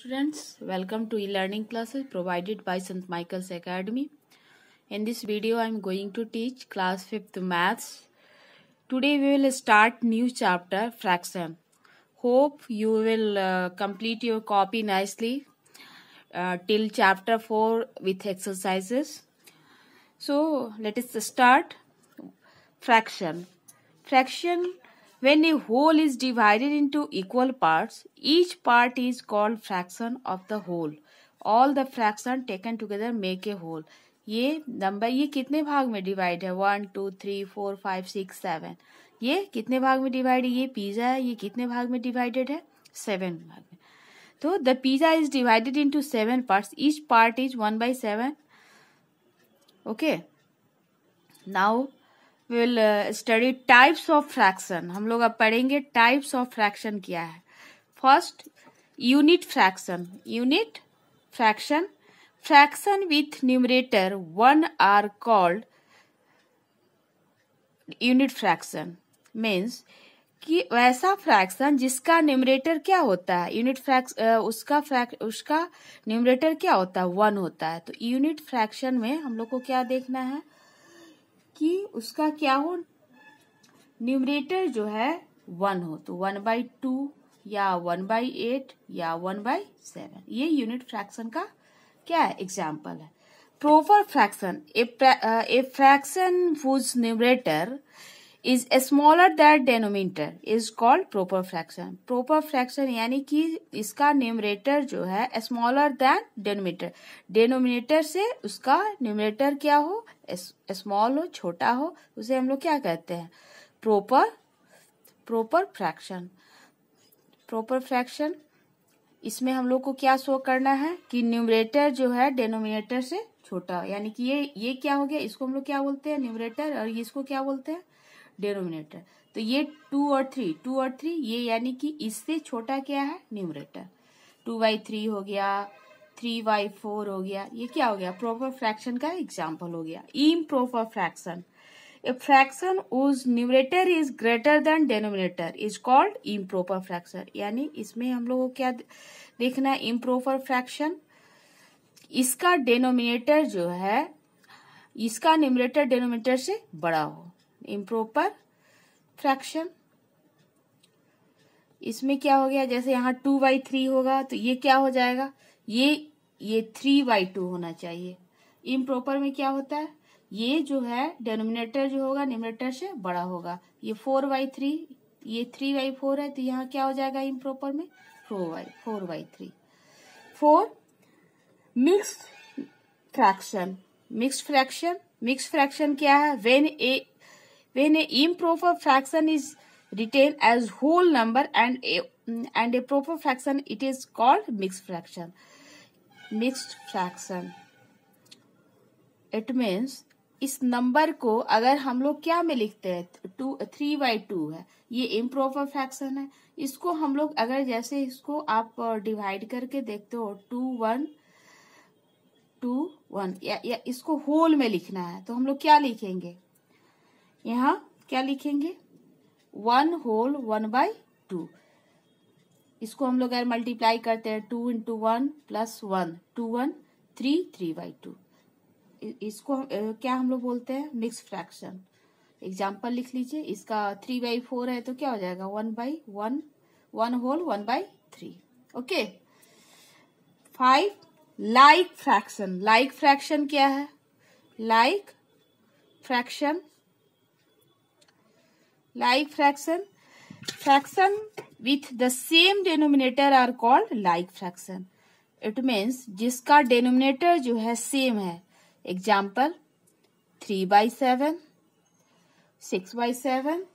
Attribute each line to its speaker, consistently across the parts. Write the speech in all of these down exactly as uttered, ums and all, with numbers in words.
Speaker 1: students, welcome to e-learning classes provided by Saint Michael's Academy. In this video I am going to teach class fifth maths. Today we will start new chapter fraction. Hope you will uh, complete your copy nicely uh, till chapter four with exercises. So let us start. Fraction. Fraction. When a whole is divided into equal parts, each part is called fraction of the whole. All the fraction taken together make a whole. ये number ये कितने भाग में divide है? One two three four five six seven. ये कितने भाग में डिवाइड है? ये पिज्जा है. ये कितने भाग में डिवाइडेड है? सेवन भाग में. तो the pizza is divided into seven parts. Each part is one by seven. Okay. Now we will uh, study types of fraction. हम लोग अब पढ़ेंगे types of fraction क्या है. First, unit fraction. Unit fraction. Fraction with numerator one are called unit fraction. Means कि वैसा fraction जिसका numerator क्या होता है? यूनिट फ्रैक्स उसका फ्रैक उसका न्यूमरेटर क्या होता है? वन होता है. तो यूनिट फ्रैक्शन में हम लोग को क्या देखना है कि उसका क्या हो, न्यूमरेटर जो है वन हो. तो वन बाई टू या वन बाई एट या वन बाई सेवन. ये यूनिट फ्रैक्शन का क्या है? एग्जाम्पल है. Proper fraction. A fraction whose numerator is smaller that denominator is called proper fraction. Proper fraction यानी कि इसका न्यूमरेटर जो है स्मॉलर दैन डेनोमिनेटर. डेनोमिनेटर से उसका न्यूमरेटर क्या हो? स्मॉल हो, छोटा हो. उसे हम लोग क्या कहते हैं? Proper proper fraction. Proper fraction इसमें हम लोग को क्या शो करना है कि न्यूमरेटर जो है डेनोमिनेटर से छोटा हो. यानी कि ये ये क्या हो गया? इसको हम लोग क्या बोलते हैं? न्यूमरेटर. और इसको क्या बोलते हैं? डेनोमिनेटर. तो ये टू और थ्री टू और थ्री ये यानी कि इससे छोटा क्या है? न्यूमरेटर. टू बाई थ्री हो गया, थ्री बाई फोर हो गया. ये क्या हो गया? प्रॉपर फ्रैक्शन का एग्जाम्पल हो गया. Improper fraction. A fraction whose numerator is greater than denominator is called improper fraction. यानी इसमें हम लोग को क्या देखना है? Improper fraction. इसका डेनोमिनेटर जो है इसका न्यूमरेटर डेनोमिनेटर से बड़ा हो. Improper fraction. इसमें क्या हो गया? जैसे यहाँ टू बाई थ्री होगा तो ये क्या हो जाएगा? ये ये थ्री बाई टू होना चाहिए. इम्प्रॉपर में क्या होता है? ये जो है डेनोमिनेटर जो होगा न्यूमरेटर से बड़ा होगा. ये फोर बाई थ्री ये थ्री बाई फोर है तो यहाँ क्या हो जाएगा? इम्प्रॉपर में four by four by three. Four. Mixed fraction. Mixed fraction. Mixed fraction क्या है? When a When a improper fraction is written as whole number and a and a proper fraction, it is called mixed fraction. Mixed fraction. It means इस number को अगर हम लोग क्या में लिखते हैं? टू थ्री बाई टू है. ये इम्प्रॉपर फ्रैक्शन है. इसको हम लोग अगर जैसे इसको आप डिवाइड करके देखते हो टू वन टू वन या, या इसको होल में लिखना है तो हम लोग क्या लिखेंगे? यहाँ क्या लिखेंगे? One whole one by two. इसको हम लोग अगर मल्टीप्लाई करते हैं two into one plus one two one three three by two. इसको क्या हम लोग बोलते हैं? Mix fraction. एग्जाम्पल लिख लीजिए. इसका थ्री बाई फोर है तो क्या हो जाएगा? One by one one whole one by three. Okay. Five. Like fraction. Like fraction क्या है? Like fraction. Like fraction. Fraction with the same denominator are called like fraction. It means जिसका denominator जो है same है. Example three by seven, six by seven,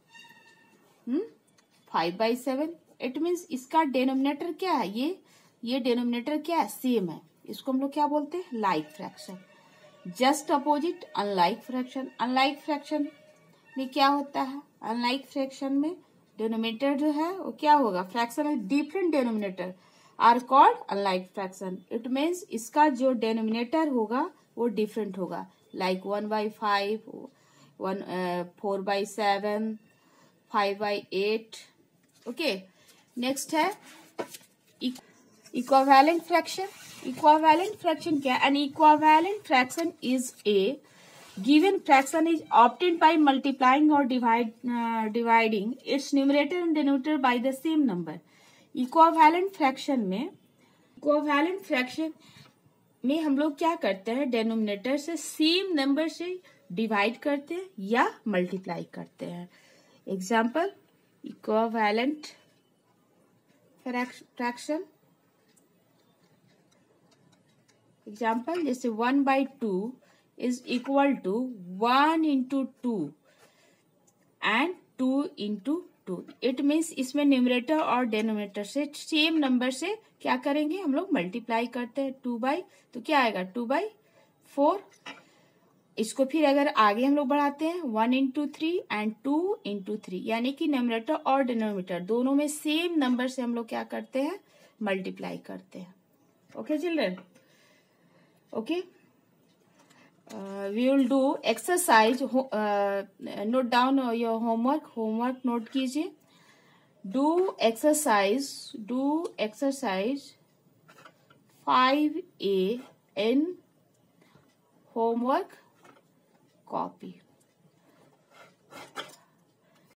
Speaker 1: five by seven. It means इसका denominator क्या है? ये ये denominator क्या है? same है. इसको हम लोग क्या बोलते हैं? like fraction. Just opposite unlike fraction. Unlike fraction में क्या होता है? अनलाइक फ्रैक्शन में डिनोमिनेटर जो है वो क्या होगा? फ्रैक्शन में different denominator are called unlike fraction. It means इसका जो डिनोमिनेटर होगा वो डिफरेंट होगा. Like one by five, one four by seven, five by eight. Okay. Next है इक्विवेलेंट फ्रैक्शन, इक्विवेलेंट फ्रैक्शन क्या है? An equivalent fraction is a given fraction is obtained by multiplying or divide uh, dividing its numerator and denominator by the same number. equivalent fraction में equivalent fraction में हम लोग क्या करते हैं? Denominator से सेम नंबर से डिवाइड करते हैं या मल्टीप्लाई करते हैं. एग्जाम्पल इक्विवेलेंट फ्रैक्शन, एग्जाम्पल जैसे one by two is equal to one into two and two into two. It means इसमें न्यूमरेटर और डेनोमिनेटर से सेम नंबर से क्या करेंगे? हम लोग मल्टीप्लाई करते हैं. टू बाई तो क्या आएगा? Two by four. इसको फिर अगर आगे हम लोग बढ़ाते हैं one into three and two into three, यानी कि न्यूमरेटर और डिनोमिनेटर दोनों में सेम नंबर से हम लोग क्या करते हैं? मल्टीप्लाई करते हैं. Okay children, okay. Uh, we will do exercise. uh, note down your homework. Homework note कीजिए. Do exercise. Do exercise five A in homework copy.